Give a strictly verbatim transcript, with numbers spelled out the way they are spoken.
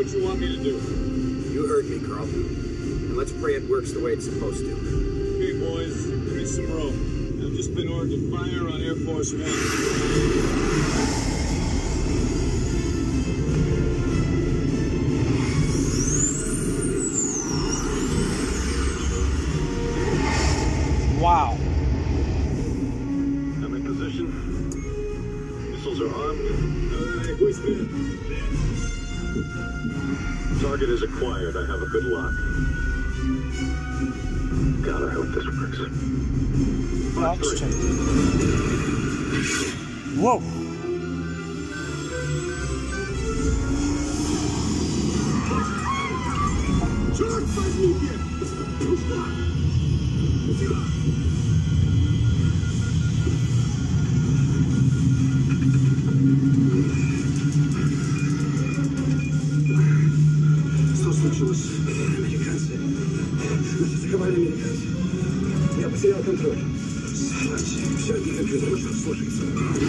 what you want me to do. You heard me, Carl. And let's pray it works the way it's supposed to. Okay, boys, give me some room. I've just been ordered to fire on Air Force One. Wow. I'm in position. Missiles are armed. All right, who's there? Target is acquired. I have a good lock. God, I hope this works. Fox three. Whoa. Charge by me here. Stop. Что случилось? Американцы. Нас атаковали американцы. Я потерял контроль. Все, компьютер уже слушается.